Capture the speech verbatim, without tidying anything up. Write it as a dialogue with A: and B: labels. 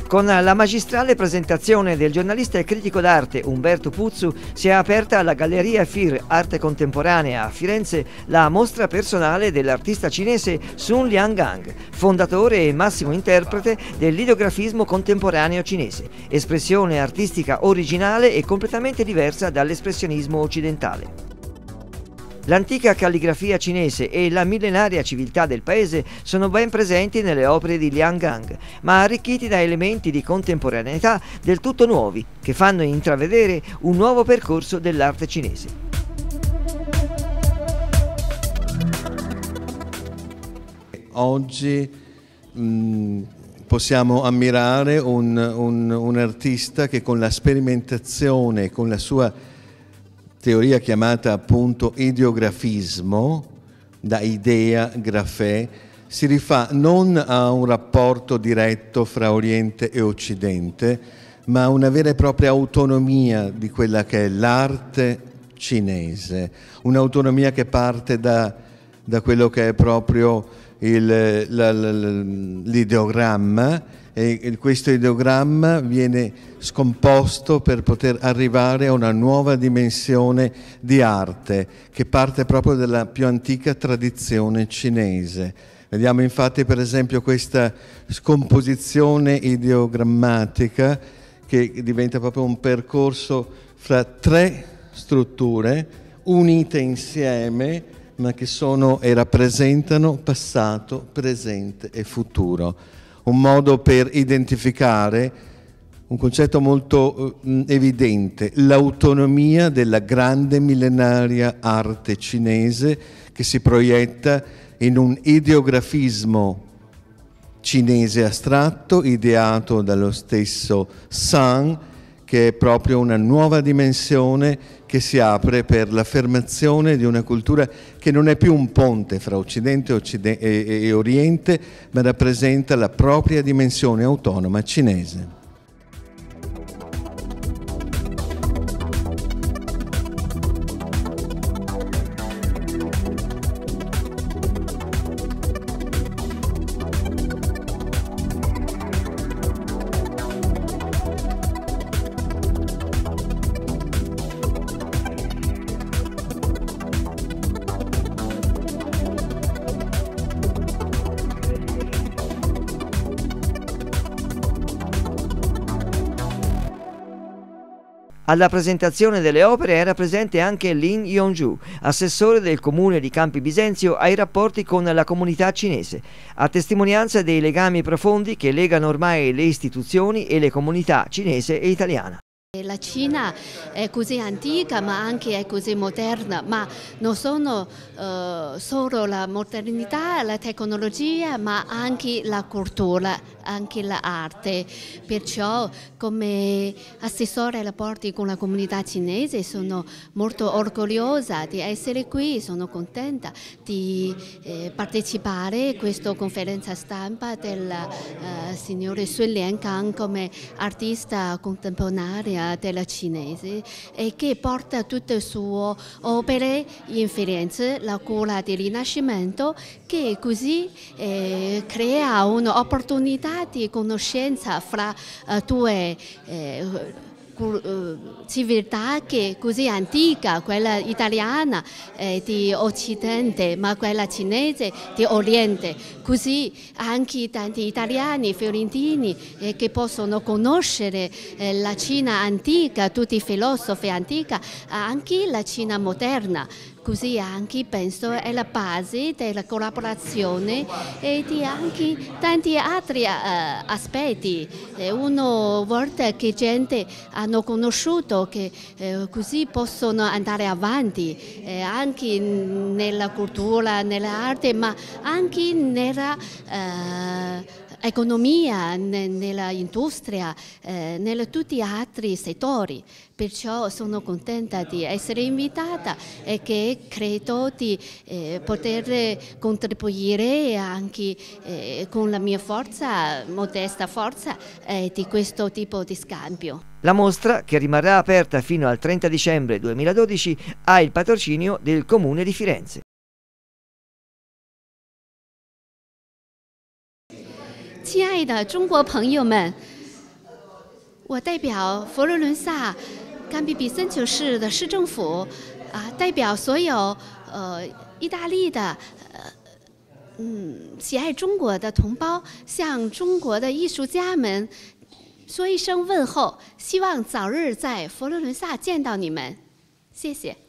A: Con la magistrale presentazione del giornalista e critico d'arte Umberto Puzzu si è aperta alla Galleria F I R Arte Contemporanea a Firenze la mostra personale dell'artista cinese Sun Liangang, fondatore e massimo interprete dell'ideografismo contemporaneo cinese, espressione artistica originale e completamente diversa dall'espressionismo occidentale. L'antica calligrafia cinese e la millenaria civiltà del paese sono ben presenti nelle opere di Liangang, ma arricchiti da elementi di contemporaneità del tutto nuovi, che fanno intravedere un nuovo percorso dell'arte cinese.
B: Oggi mh, possiamo ammirare un, un, un artista che con la sperimentazione, con la sua teoria chiamata appunto ideografismo, da idea, grafè, si rifà non a un rapporto diretto fra Oriente e Occidente, ma a una vera e propria autonomia di quella che è l'arte cinese, un'autonomia che parte da, da quello che è proprio l'ideogramma, e questo ideogramma viene scomposto per poter arrivare a una nuova dimensione di arte che parte proprio dalla più antica tradizione cinese. Vediamo infatti per esempio questa scomposizione ideogrammatica che diventa proprio un percorso fra tre strutture unite insieme, ma che sono e rappresentano passato, presente e futuro. Un modo per identificare un concetto molto eh, evidente, l'autonomia della grande millenaria arte cinese che si proietta in un ideografismo cinese astratto ideato dallo stesso Sun, che è proprio una nuova dimensione che si apre per l'affermazione di una cultura che non è più un ponte fra Occidente e, e Oriente, ma rappresenta la propria dimensione autonoma cinese.
A: Alla presentazione delle opere era presente anche Lin Yongju, assessore del comune di Campi Bisenzio ai rapporti con la comunità cinese, a testimonianza dei legami profondi che legano ormai le istituzioni e le comunità cinese e italiana.
C: La Cina è così antica ma anche è così moderna, ma non sono uh, solo la modernità, la tecnologia, ma anche la cultura, anche l'arte. Perciò come assessore ai rapporti con la comunità cinese sono molto orgogliosa di essere qui, sono contenta di eh, partecipare a questa conferenza stampa del uh, signore Sun Liangang come artista contemporanea della cinese e che porta tutte le sue opere in Firenze, la Culla del Rinascimento, che così eh, crea un'opportunità di conoscenza fra uh, due eh, civiltà che è così antica, quella italiana eh, di Occidente, ma quella cinese di Oriente. Così anche tanti italiani, fiorentini, eh, che possono conoscere eh, la Cina antica, tutti i filosofi antichi, anche la Cina moderna. Così anche penso è la base della collaborazione e di anche tanti altri uh, aspetti. Eh, una volta che gente hanno conosciuto che eh, così possono andare avanti eh, anche nella cultura, nell'arte, ma anche nella uh, economia, nella industria, eh, in tutti gli altri settori. Perciò sono contenta di essere invitata e che credo di eh, poter contribuire anche eh, con la mia forza, modesta forza, eh, di questo tipo di scambio.
A: La mostra, che rimarrà aperta fino al trenta dicembre duemiladodici, ha il patrocinio del Comune di Firenze.
C: 亲爱的中国朋友们， 我代表佛罗伦萨甘比比森球市的市政府啊，代表所有呃意大利的呃嗯喜爱中国的同胞，向中国的艺术家们说一声问候，希望早日在佛罗伦萨见到你们，谢谢。